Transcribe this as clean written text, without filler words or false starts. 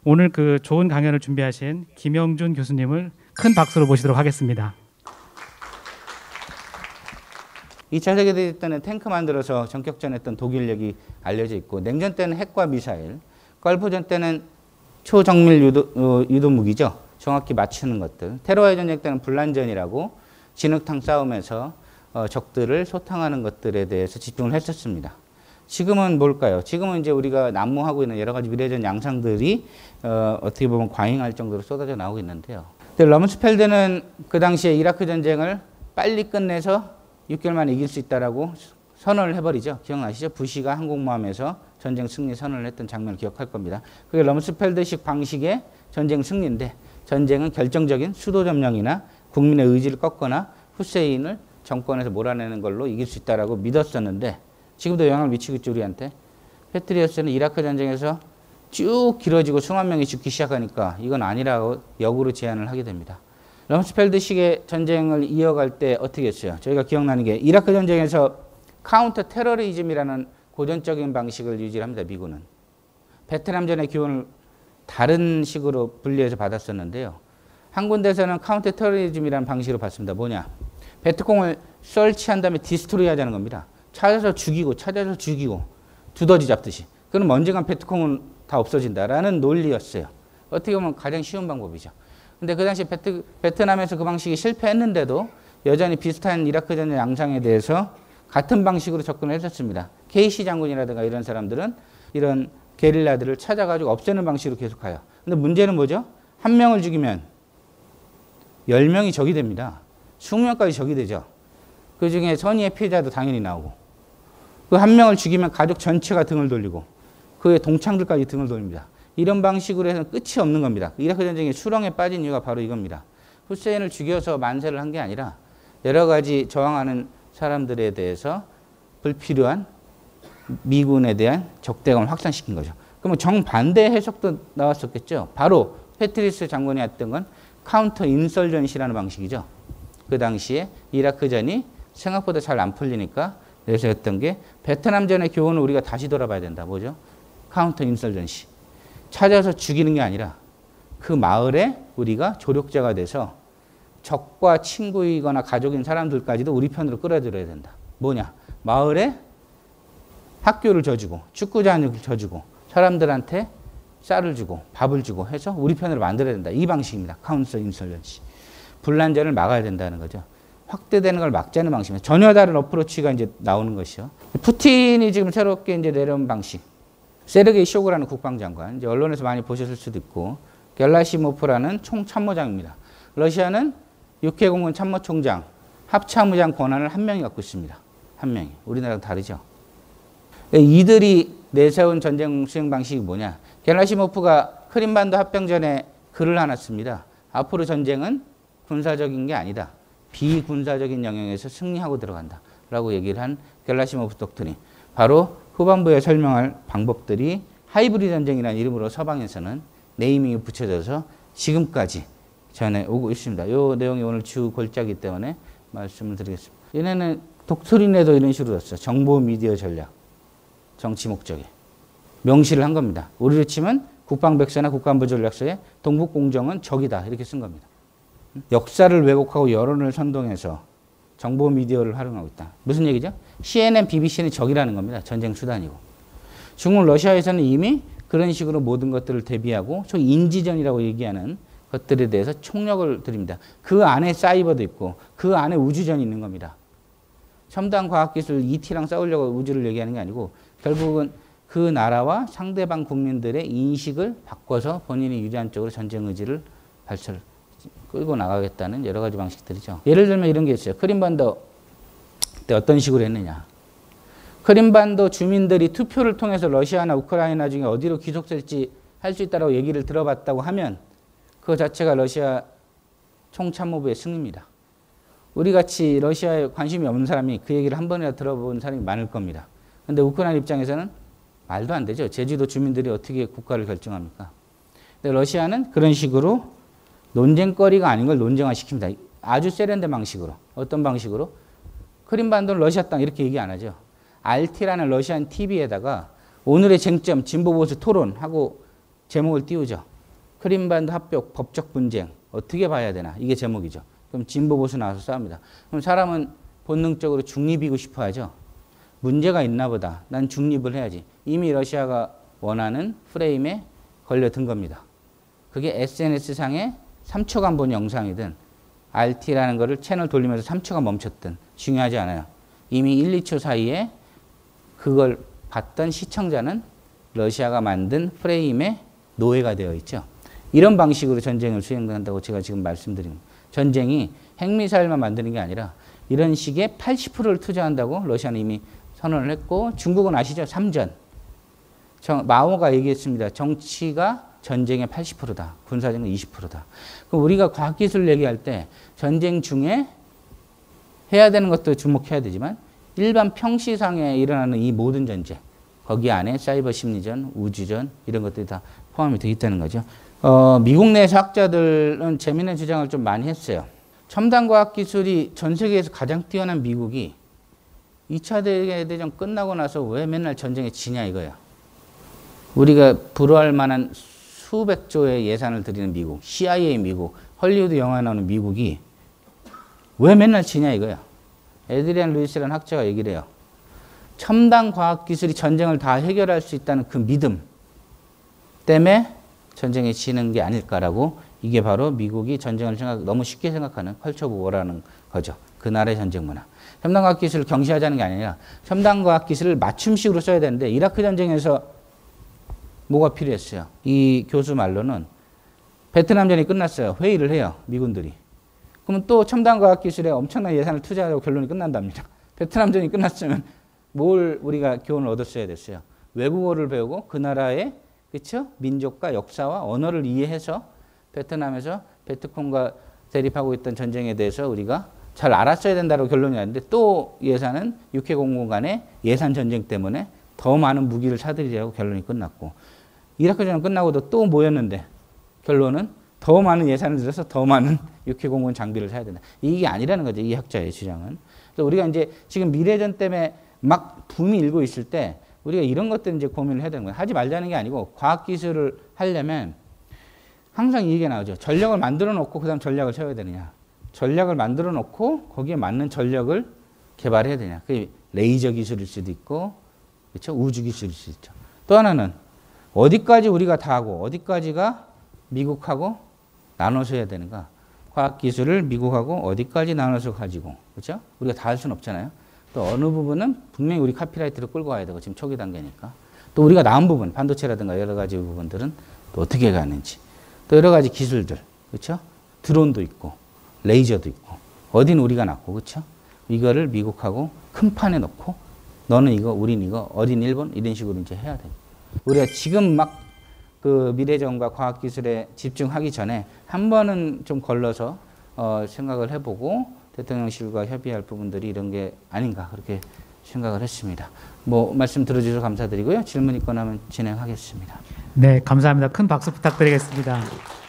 오늘 그 좋은 강연을 준비하신 김영준 교수님을 큰 박수로 모시도록 하겠습니다. 2차 세계대전 때는 탱크 만들어서 전격전했던 독일력이 알려져 있고, 냉전 때는 핵과 미사일, 걸프전 때는 초정밀 유도 무기죠. 정확히 맞추는 것들. 테러와의 전쟁 때는 불란전이라고 진흙탕 싸움에서 적들을 소탕하는 것들에 대해서 집중을 했었습니다. 지금은 뭘까요? 지금은 이제 우리가 난무하고 있는 여러 가지 미래전 양상들이 어떻게 보면 과잉할 정도로 쏟아져 나오고 있는데요. 근데 럼스펠드는 그 당시에 이라크 전쟁을 빨리 끝내서 6개월 만에 이길 수 있다라고 선언을 해버리죠. 기억나시죠? 부시가 항공모함에서 전쟁 승리 선언을 했던 장면을 기억할 겁니다. 그게 럼스펠드식 방식의 전쟁 승리인데, 전쟁은 결정적인 수도 점령이나 국민의 의지를 꺾거나 후세인을 정권에서 몰아내는 걸로 이길 수 있다라고 믿었었는데, 지금도 영향을 미치고 있죠, 우리한테. 패트리어트는 이라크 전쟁에서 쭉 길어지고 수만 명이 죽기 시작하니까 이건 아니라고 역으로 제안을 하게 됩니다. 럼스펠드식의 전쟁을 이어갈 때 어떻게 했어요? 저희가 기억나는 게 이라크 전쟁에서 카운터 테러리즘이라는 고전적인 방식을 유지합니다, 미군은. 베트남전의 교훈을 다른 식으로 분리해서 받았었는데요. 한 군데서는 카운터 테러리즘이라는 방식으로 봤습니다. 뭐냐? 베트콩을 설치한 다음에 디스트로이 하자는 겁니다. 찾아서 죽이고 두더지 잡듯이. 그럼 언젠간 베트콩은 다 없어진다라는 논리였어요. 어떻게 보면 가장 쉬운 방법이죠. 근데 그 당시 베트남에서 그 방식이 실패했는데도 여전히 비슷한 이라크 전쟁 양상에 대해서 같은 방식으로 접근을 했었습니다. 케이시 장군이라든가 이런 사람들은 이런 게릴라들을 찾아가지고 없애는 방식으로 계속 가요. 근데 문제는 뭐죠? 한 명을 죽이면 10명이 적이 됩니다. 20명까지 적이 되죠. 그 중에 선의의 피해자도 당연히 나오고, 그 한 명을 죽이면 가족 전체가 등을 돌리고 그의 동창들까지 등을 돌립니다. 이런 방식으로 해서는 끝이 없는 겁니다. 이라크 전쟁이 수렁에 빠진 이유가 바로 이겁니다. 후세인을 죽여서 만세를 한 게 아니라 여러 가지 저항하는 사람들에 대해서 불필요한 미군에 대한 적대감을 확산시킨 거죠. 그러면 정반대 해석도 나왔었겠죠. 바로 패트리스 장군이 했던 건 카운터 인설전시라는 방식이죠. 그 당시에 이라크전이 생각보다 잘 안 풀리니까 그래서 했던 게 베트남전의 교훈을 우리가 다시 돌아봐야 된다. 뭐죠? 카운터 인설전시. 찾아서 죽이는 게 아니라 그 마을에 우리가 조력자가 돼서 적과 친구이거나 가족인 사람들까지도 우리 편으로 끌어들여야 된다. 뭐냐? 마을에 학교를 져주고 축구장을 져주고 사람들한테 쌀을 주고 밥을 주고 해서 우리 편으로 만들어야 된다. 이 방식입니다. 카운터 인설전시. 불란전을 막아야 된다는 거죠. 확대되는 걸 막자는 방식입니다. 전혀 다른 어프로치가 이제 나오는 것이요. 푸틴이 지금 새롭게 이제 내려온 방식. 세르게이 쇼구라는 국방장관, 이제 언론에서 많이 보셨을 수도 있고, 겔라시모프라는 총참모장입니다. 러시아는 육해공군 참모총장, 합참의장 권한을 한 명이 갖고 있습니다. 한 명이. 우리나라랑 다르죠. 이들이 내세운 전쟁 수행 방식이 뭐냐? 겔라시모프가 크림반도 합병 전에 글을 하나 씁니다. 앞으로 전쟁은 군사적인 게 아니다. 비군사적인 영역에서 승리하고 들어간다. 라고 얘기를 한 겔라시모프 독트린. 바로 후반부에 설명할 방법들이 하이브리드 전쟁이라는 이름으로 서방에서는 네이밍이 붙여져서 지금까지 전해오고 있습니다. 이 내용이 오늘 주 골자이기 때문에 말씀을 드리겠습니다. 얘네는 독트린에도 이런 식으로 썼어요. 정보 미디어 전략. 정치 목적에. 명시를 한 겁니다. 우리로 치면 국방백서나 국가안보 전략서에 동북공정은 적이다. 이렇게 쓴 겁니다. 역사를 왜곡하고 여론을 선동해서 정보 미디어를 활용하고 있다. 무슨 얘기죠? CNN, BBC는 적이라는 겁니다. 전쟁 수단이고. 중국, 러시아에서는 이미 그런 식으로 모든 것들을 대비하고 소위 인지전이라고 얘기하는 것들에 대해서 총력을 들입니다. 그 안에 사이버도 있고 그 안에 우주전이 있는 겁니다. 첨단 과학기술 ET랑 싸우려고 우주를 얘기하는 게 아니고 결국은 그 나라와 상대방 국민들의 인식을 바꿔서 본인이 유리한 쪽으로 전쟁 의지를 끌고 나가겠다는 여러 가지 방식들이죠. 예를 들면 이런 게 있어요. 크림반도 때 어떤 식으로 했느냐. 크림반도 주민들이 투표를 통해서 러시아나 우크라이나 중에 어디로 귀속될지 할 수 있다고 얘기를 들어봤다고 하면 그 자체가 러시아 총참모부의 승리입니다. 우리같이 러시아에 관심이 없는 사람이 그 얘기를 한 번이나 들어본 사람이 많을 겁니다. 그런데 우크라이나 입장에서는 말도 안 되죠. 제주도 주민들이 어떻게 국가를 결정합니까? 근데 러시아는 그런 식으로 논쟁거리가 아닌 걸 논쟁화시킵니다. 아주 세련된 방식으로. 어떤 방식으로? 크림반도는 러시아 땅 이렇게 얘기 안 하죠. RT라는 러시안 TV에다가 오늘의 쟁점, 진보보수 토론하고 제목을 띄우죠. 크림반도 합병 법적 분쟁 어떻게 봐야 되나 이게 제목이죠. 그럼 진보 보수 나와서 싸웁니다. 그럼 사람은 본능적으로 중립이고 싶어 하죠. 문제가 있나 보다. 난 중립을 해야지. 이미 러시아가 원하는 프레임에 걸려든 겁니다. 그게 SNS상에 3초간 본 영상이든 RT라는 거를 채널 돌리면서 3초간 멈췄든 중요하지 않아요. 이미 1, 2초 사이에 그걸 봤던 시청자는 러시아가 만든 프레임에 노예가 되어 있죠. 이런 방식으로 전쟁을 수행한다고 제가 지금 말씀드린 겁니다. 전쟁이 핵미사일만 만드는 게 아니라 이런 식의 80%를 투자한다고 러시아는 이미 선언을 했고 중국은 아시죠? 3전. 마오가 얘기했습니다. 정치가 전쟁의 80%다. 군사적인 20%다. 그럼 우리가 과학기술 얘기할 때 전쟁 중에 해야 되는 것도 주목해야 되지만 일반 평시상에 일어나는 이 모든 전쟁 거기 안에 사이버 심리전, 우주전 이런 것들이 다 포함이 되어 있다는 거죠. 미국 내 학자들은 재미있는 주장을 좀 많이 했어요. 첨단 과학 기술이 전 세계에서 가장 뛰어난 미국이 2차 세계대전 끝나고 나서 왜 맨날 전쟁에 지냐 이거예요. 우리가 부러워할 만한 수백 조의 예산을 들이는 미국, CIA 미국, 헐리우드 영화 나오는 미국이 왜 맨날 지냐 이거예요. 에드리안 루이스라는 학자가 얘기를 해요. 첨단 과학 기술이 전쟁을 다 해결할 수 있다는 그 믿음 때문에 전쟁에 지는 게 아닐까라고 이게 바로 미국이 전쟁을 너무 쉽게 생각하는 컬처 오어라는 거죠. 그 나라의 전쟁 문화. 첨단 과학 기술을 경시하자는 게 아니라 첨단 과학 기술을 맞춤식으로 써야 되는데 이라크 전쟁에서 뭐가 필요했어요? 이 교수 말로는 베트남전이 끝났어요. 회의를 해요. 미군들이. 그러면 또 첨단 과학 기술에 엄청난 예산을 투자하고 결론이 끝난답니다. 베트남전이 끝났으면 뭘 우리가 교훈을 얻었어야 됐어요? 외국어를 배우고 그 나라의 그렇죠? 민족과 역사와 언어를 이해해서 베트남에서 베트콩과 대립하고 있던 전쟁에 대해서 우리가 잘 알았어야 된다고 결론이 났는데 또 예산은 육해공군 간의 예산 전쟁 때문에 더 많은 무기를 사들이자고 결론이 끝났고 이라크전은 끝나고도 또 모였는데 결론은 더 많은 예산을 들여서 더 많은 육해공군 장비를 사야 된다. 이게 아니라는 거죠. 이 학자의 주장은. 그래서 우리가 이제 지금 미래전 때문에 막 붐이 일고 있을 때 우리가 이런 것들 이제 고민을 해야 되는 거예요. 하지 말자는 게 아니고 과학기술을 하려면 항상 이 얘기가 나오죠. 전력을 만들어 놓고 그 다음 전략을 세워야 되느냐. 전략을 만들어 놓고 거기에 맞는 전력을 개발해야 되냐. 그게 레이저 기술일 수도 있고 그렇죠? 우주 기술일 수도 있죠. 또 하나는 어디까지 우리가 다 하고 어디까지가 미국하고 나눠서 해야 되는가. 과학기술을 미국하고 어디까지 나눠서 가지고 그렇죠? 우리가 다 할 수는 없잖아요. 또 어느 부분은 분명히 우리 카피라이트를 끌고 와야 되고 지금 초기 단계니까. 또 우리가 나은 부분 반도체라든가 여러 가지 부분들은 또 어떻게 가는지. 또 여러 가지 기술들 그렇죠? 드론도 있고 레이저도 있고 어디는 우리가 낫고 그렇죠? 이거를 미국하고 큰 판에 놓고 너는 이거 우린 이거 어딘 일본 이런 식으로 이제 해야 돼요. 우리가 지금 막 그 미래전과 과학기술에 집중하기 전에 한 번은 좀 걸러서 생각을 해보고 대통령실과 협의할 부분들이 이런 게 아닌가 그렇게 생각을 했습니다. 뭐 말씀 들어주셔서 감사드리고요. 질문 있거나 하면 진행하겠습니다. 네, 감사합니다. 큰 박수 부탁드리겠습니다.